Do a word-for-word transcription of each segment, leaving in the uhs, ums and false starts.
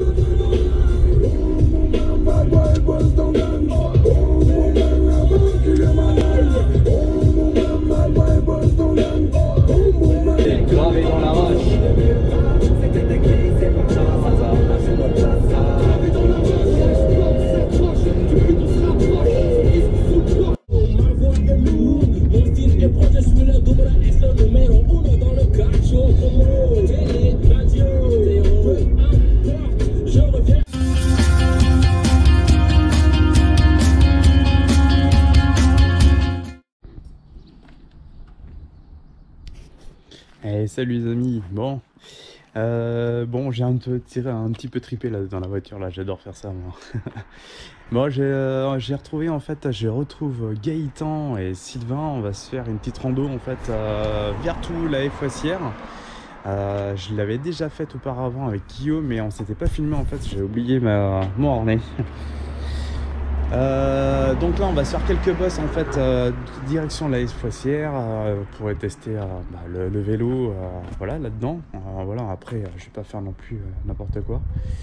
Gravé dans la roche. Hey, salut les amis, bon, euh, bon j'ai un, un petit peu tripé là dans la voiture, là j'adore faire ça moi. Bon, j'ai euh, retrouvé en fait, je retrouve Gaëtan et Sylvain, on va se faire une petite rando en fait euh, vers tout la Foissière. Euh, je l'avais déjà faite auparavant avec Guillaume mais on s'était pas filmé en fait, j'ai oublié ma, mon harnais. Euh, donc là on va se faire quelques bosses en fait euh, direction la Foissière euh, pour tester euh, bah, le, le vélo euh, voilà là dedans euh, voilà après euh, je vais pas faire non plus euh, n'importe quoi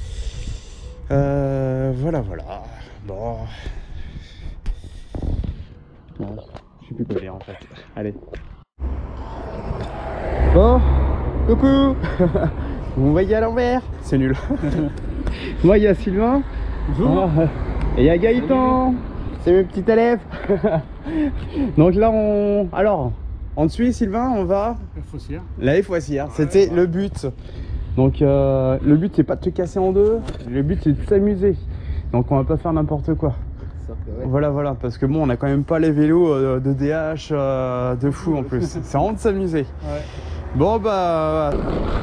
euh, voilà voilà bon voilà. Je sais plus quoi dire en fait, allez bon coucou. Vous voyez à l'envers, c'est nul. Moi il y a Sylvain. Bonjour. Ah, et il y a Gaëtan, c'est mes petits élèves. Donc là on... Alors, en dessus Sylvain, on va... La Foissière. La Foissière, ouais, c'était ouais. Le but. Donc euh, le but c'est pas de te casser en deux, le but c'est de s'amuser. Donc on va pas faire n'importe quoi. Ouais. Voilà, voilà, parce que bon on a quand même pas les vélos euh, de D H euh, de fou en plus. C'est vraiment de s'amuser. Ouais. Bon bah...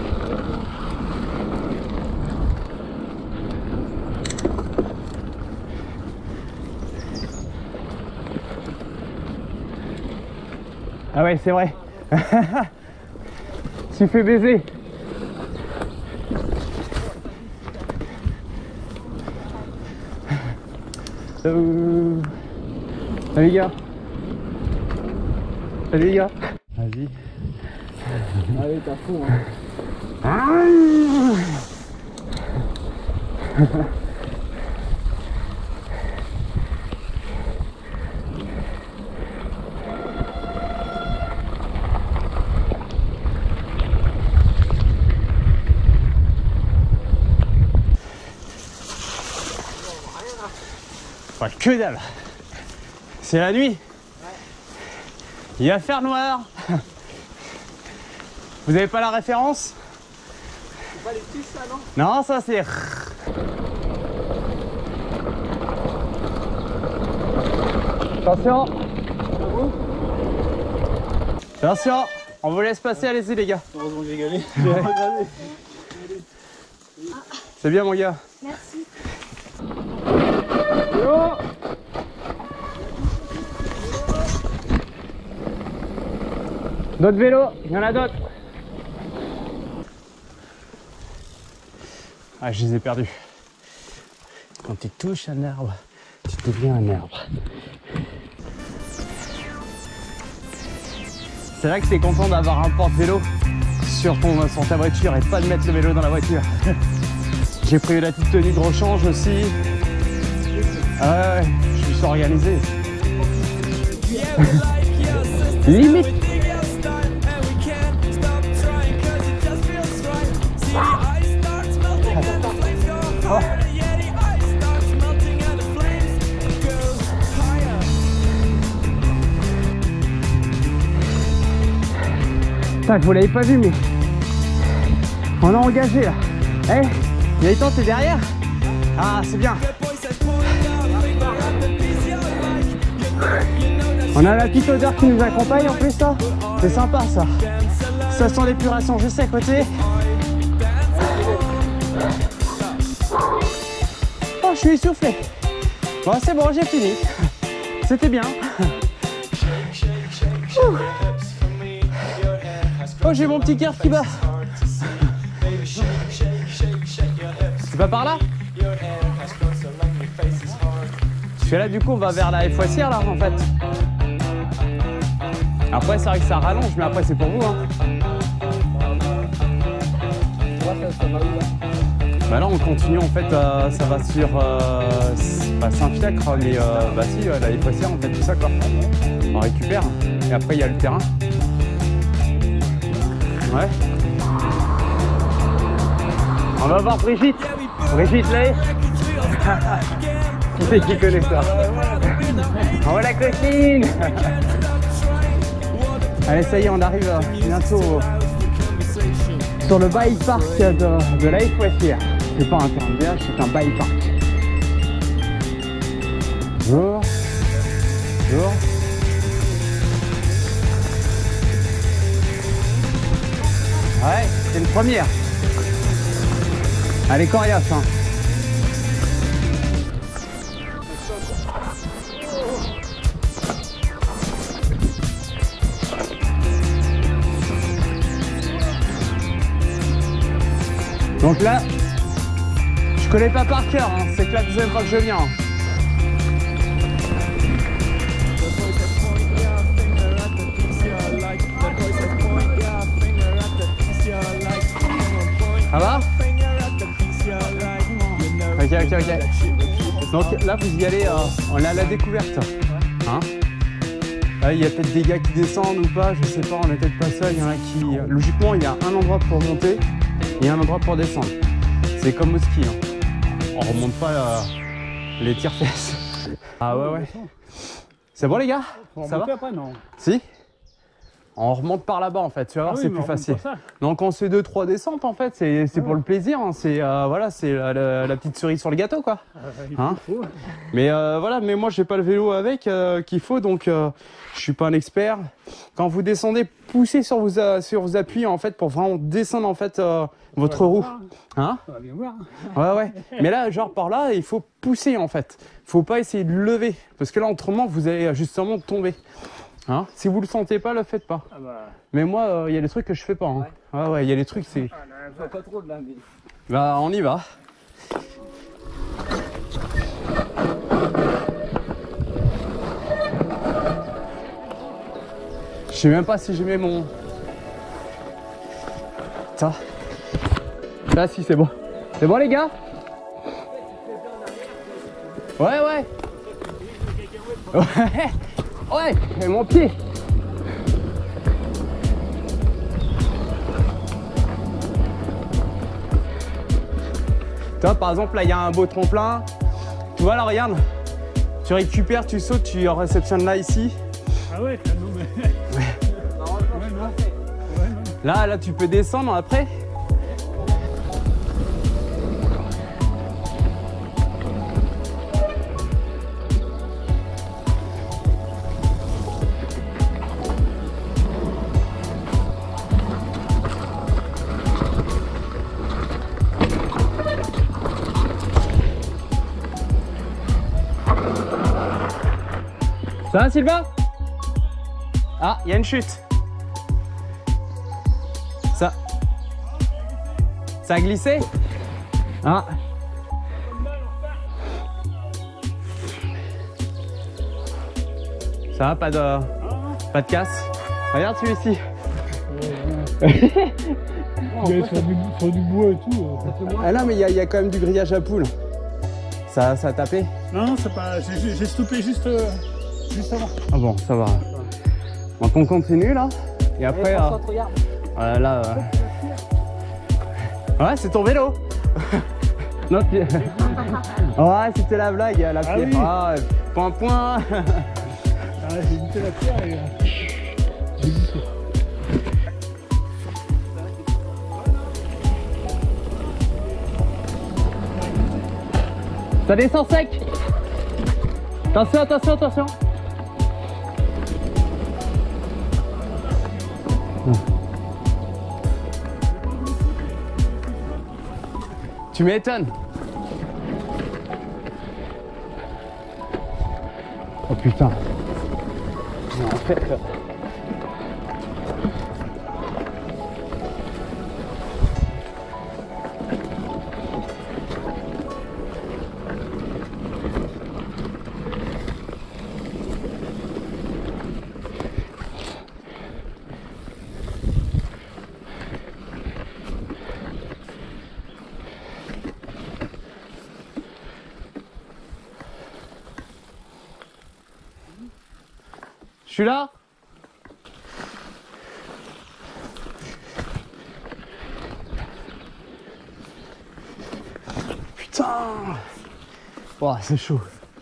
Ah ouais, c'est vrai. Tu fais baiser. Euh... Salut les gars. Salut les gars. Vas-y. Allez, t'as fou hein. Ouais, que dalle. C'est la nuit. Ouais. Il va faire noir. Vous avez pas la référence? C'est pas les petits ça non? Non, ça c'est... Attention. Bravo. Attention, on vous laisse passer, allez-y les gars. Heureusement que j'ai gagné. C'est bien mon gars. Merci. D'autres vélos, il y en a d'autres. Ah, je les ai perdus. Quand tu touches un arbre, tu deviens un arbre. C'est vrai que t'es content d'avoir un porte-vélo sur, ton, sur ta voiture et pas de mettre le vélo dans la voiture. J'ai pris la petite tenue de rechange aussi. Ah ouais, je me suis organisé. Limite. Oh. Putain, vous l'avez pas vu mais on a engagé là. Eh, hey, Gaëtan, t'es derrière? Ah, c'est bien. On a la petite odeur qui nous accompagne en plus ça. C'est sympa ça. Ça sent l'épuration juste à côté. Oh, je suis essoufflé. Bon, c'est bon, j'ai fini. C'était bien. Oh, j'ai mon petit cœur qui bat. C'est pas par là? Parce que là, du coup, on va vers la Foissière là, en fait. Après, c'est vrai que ça rallonge, mais après, c'est pour vous. Hein. Bah là on continue en fait, euh, ça va sur euh, pas Saint-Fiacre mais euh, bah si euh, la Foissière en fait tout ça quoi. On récupère et après il y a le terrain. Ouais. On va voir Brigitte. Brigitte là. Qui c'est qui connaît ça? On voit la copine. Allez ça y est on arrive bientôt sur le bike park de, de la Foissière. C'est pas un terrain de viage, c'est un bike park. Bonjour. Bonjour. Ouais, c'est une première. Elle est coriace, hein. Donc là, je connais pas par cœur, hein. C'est que la deuxième fois que je viens. Ça va? Ok, ok, ok. Donc là, vous y allez, euh, on est à la découverte. Hein? Là, il y a peut-être des gars qui descendent ou pas, je sais pas, on est peut-être pas seul. Il y en a qui. Logiquement, il y a un endroit pour monter et un endroit pour descendre. C'est comme au ski. Hein. On remonte pas euh, les tire-fesses. Ah ouais, ouais. C'est bon, les gars? Ça va? Après, non. Si? On remonte par là-bas en fait, tu vas voir, ah oui, c'est plus facile. Donc on fait deux trois descentes en fait, c'est ouais. Pour le plaisir, hein. C'est euh, voilà, c'est la, la, la petite cerise sur le gâteau quoi. Euh, hein faut. Mais euh, voilà, mais moi j'ai pas le vélo avec euh, qu'il faut, donc euh, je suis pas un expert. Quand vous descendez, poussez sur vos euh, sur vos appuis en fait pour vraiment descendre en fait euh, votre roue. Hein? On va bien voir. Ouais ouais. Mais là genre par là, il faut pousser en fait. Faut pas essayer de lever parce que là autrement vous allez justement tomber. Hein, si vous le sentez pas, le faites pas. Ah bah... Mais moi, il euh, y a des trucs que je fais pas. Hein. Ouais. Ah ouais, il y a des trucs, c'est. Ah, là, pas trop de là, mais. Bah, on y va. Je sais même pas si j'ai mis mon. Ça. Là, si c'est bon. C'est bon, les gars? Ouais, ouais. Ouais. Ouais, et mon pied. Toi, par exemple, là, il y a un beau tremplin. Tu vois, là, regarde. Tu récupères, tu sautes, tu réceptionnes là, ici. Ah ouais, non, mais... ouais, non. Là, là, tu peux descendre après. Ça va, Sylvain? Ah, il y a une chute. Ça. Ça a glissé? Ah. Ça va, pas de, pas de casse. Regarde celui-ci. Il est sur du, sur du bois et tout. Ah non, mais il y, y a quand même du grillage à poules. Ça, ça a tapé? Non, non, c'est pas. J'ai stoppé juste. Euh... Juste avant. Ah bon, ça va. Donc on continue là. Et après. Euh, regarde. Euh, là. Euh... Ouais, c'est ton vélo. Non, tu... Ouais, c'était la blague, la pierre. Ah, oui. Ah, point, point. Ah, j'ai évité la pierre et. J'ai évité. Ça descend sec. Attention, attention, attention. Tu m'étonnes. Oh putain. Mais en fait... suis là. Putain. Oh, c'est chaud.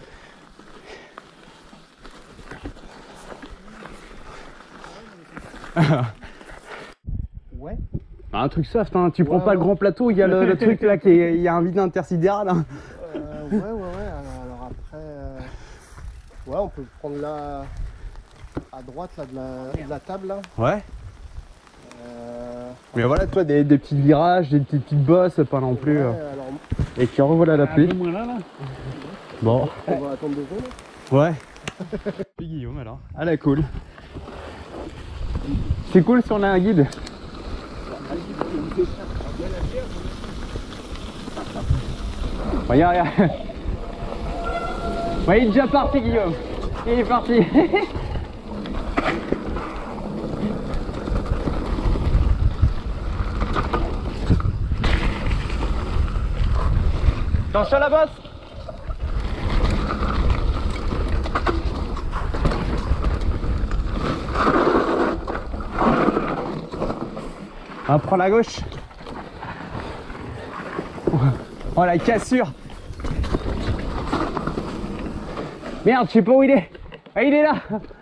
Ouais. Un truc soft, hein. Tu Ouais, prends pas ouais. le grand plateau, il y a le, le truc là qui est, il y a un vide intersidéral. Hein. Euh, ouais, ouais, ouais. Alors, alors après, euh, ouais, on peut prendre là à droite là de la, de la table là. Ouais. Euh, Mais voilà, toi, des, des petits virages, des petites, petites bosses, pas non plus. ouais, euh. alors, Et puis revoilà la pluie. moins là, là. Bon. on va attendre deux secondes. Ouais. Puis Guillaume alors. Ah la cool. C'est cool si on a un guide. Regarde, regarde. Ouais, il est déjà parti Guillaume. Il est parti. Attention à la bosse. On prend la gauche. Oh la cassure. Merde, je sais pas où il est. Ah, il est là.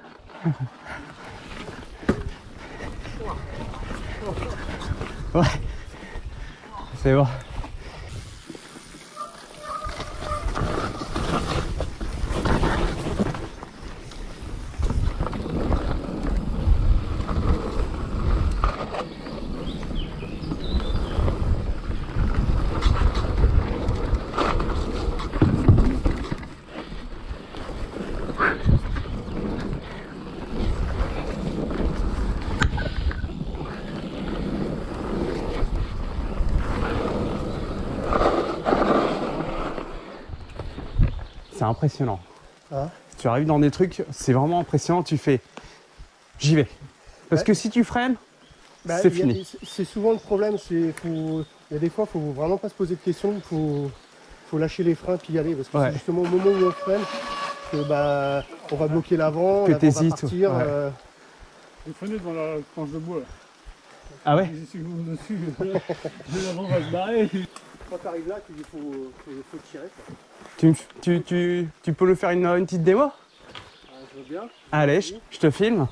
Ouais. C'est bon. C'est impressionnant. Hein? Tu arrives dans des trucs, c'est vraiment impressionnant, tu fais j'y vais. Parce Ouais. que si tu freines, Bah, c'est il y a- fini. C'est souvent le problème, c'est faut, il y a des fois, il faut vraiment pas se poser de questions, il faut, faut lâcher les freins puis y aller, parce que Ouais. c'est justement au moment où on freine que bah, on va bloquer l'avant, Que l'avant va t'hésites, partir. ouais. euh, Vous freinez devant la planche de bois. Ah ouais. Si vous dessus, l'avant va se barrer. Quand tu arrives là, il faut, faut, faut tirer. Quoi. Tu, me f- tu, tu, tu peux nous faire une, une petite démo? Ah, je veux bien. Allez, je, je te filme.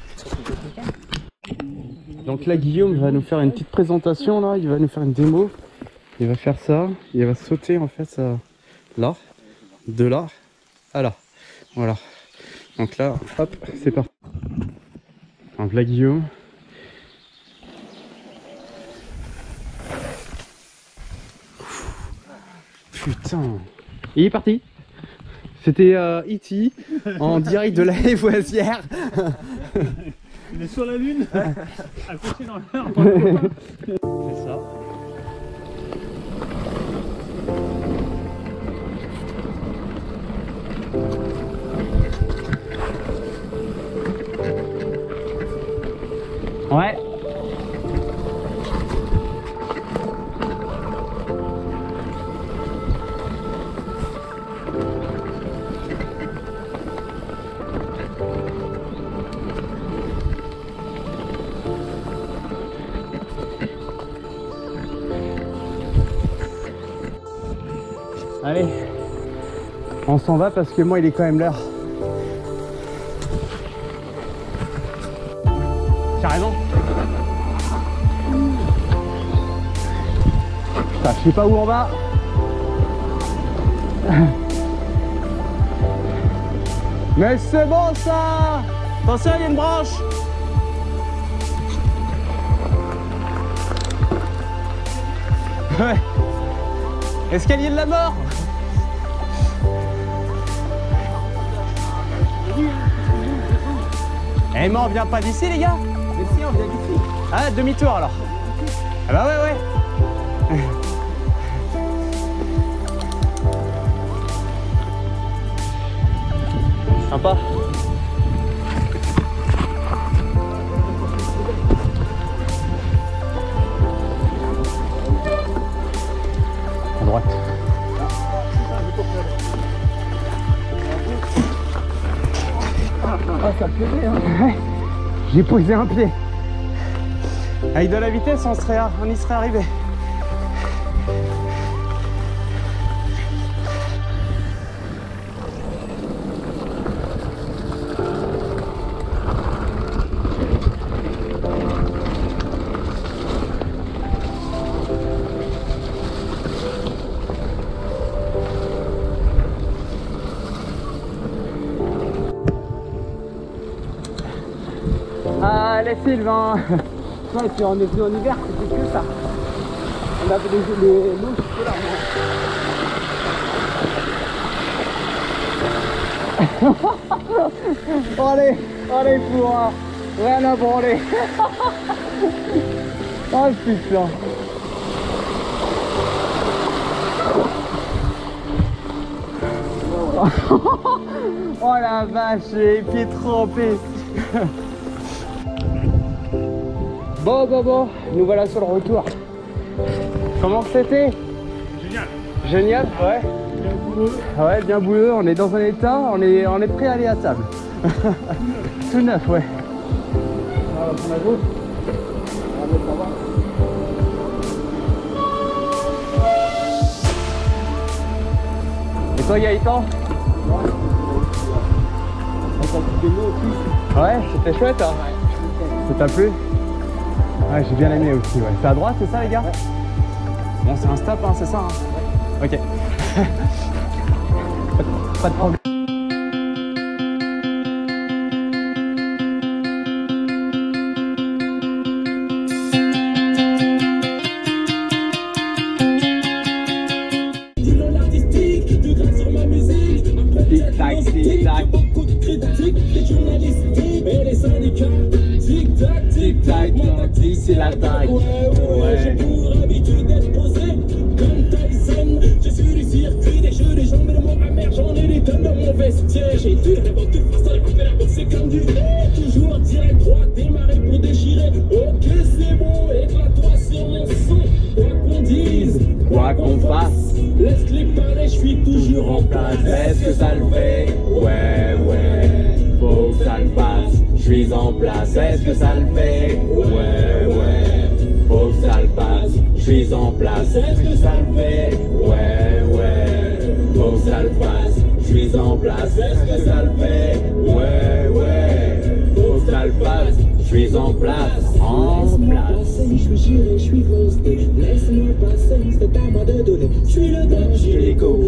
Donc là, Guillaume va nous faire une petite présentation, là. Il va nous faire une démo. Il va faire ça. Il va sauter, en fait, ça, là. De là à là. Voilà. Donc là, hop, c'est parti. Donc là, Guillaume. Putain. Il est parti. C'était euh, E T en direct de la Lavoisière. Il est sur la lune, accroché dans l'air. C'est ça. Ouais. Allez, on s'en va parce que moi il est quand même l'heure. Tu as raison. Putain, je sais pas où on va. Mais c'est bon ça. Attention, il y a une branche. Ouais. Escalier de la mort. Eh mais on vient pas d'ici les gars. Mais si, on vient d'ici. Ah, demi-tour alors. Ah bah ouais ouais. Sympa. À droite. Ah, ça plaisait, hein. Ouais. J'ai posé un pied. Avec de la vitesse, on, serait, on y serait arrivé. Allez Sylvain. Ouais, et puis on est venu en hiver, c'était que ça. On avait les les l'eau jusque là. Allez, allez pour un... rien à branler. Oh putain. Oh la vache, les pieds trempés. Bon, bon, bon, nous voilà sur le retour. Comment c'était? Génial. Génial, ouais. Bien boulot. Ouais, bien bouleux, on est dans un état, on est, on est prêt à aller à table. Tout neuf, ouais. On va prendre la gauche. On va mettre là-bas. Et toi Gaëtan? Ouais, c'était chouette, hein. Ça t'a plu? Ouais, j'ai bien aimé aussi, ouais. C'est à droite, c'est ça les gars? Ouais. Bon, c'est un stop, hein, c'est ça, hein? Ouais. Ok. Pas de problème. Tic-tac, tic-tac. Tic-tac, tic, c'est l'attaque. Ouais. Je suis du circuit, des jeux, des jambes de mon amère, j'en ai des tonnes dans mon vestiaire. J'ai dû d'abord tout faire ça, après la boxe, c'est comme du toujours direct droit, démarrer pour déchirer. Ok, c'est bon, éclate-toi sur mon son. Quoi qu'on dise, quoi qu'on fasse, laisse-les parler, je suis toujours en place. Est-ce que ça le fait? Ouais, ouais, faut que ça le fasse. Je suis en place, est-ce que ça le fait? Ouais, ouais, faut que ça le fasse. Je suis en place, est-ce que ça le fait? Ouais, ouais, faut que ça le fasse. Je suis en place, est-ce que ça le fait? Ouais, ouais, faut que ça le fasse. Je suis en place, en place. Je suis giré, je suis posté. Laisse-moi passer, c'est à moi de donner. Je suis le gars, je suis l'écho.